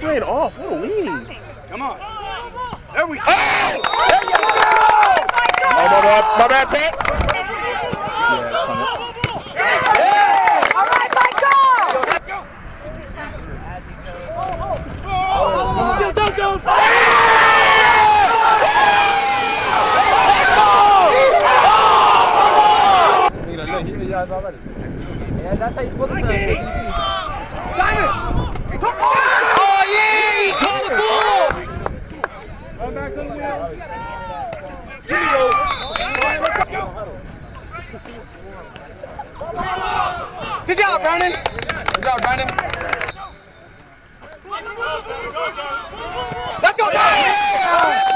ain't off. What a win. Come on. There we go. Oh! There you go! Oh, my bad, Pat. Yeah, all right, Michael! Yeah, that's how you're supposed to do it. Simon! Oh, yeah! Call the ball! Run back to the wheel. Good job, Brandon. Good job, Brandon. Let's go, guys!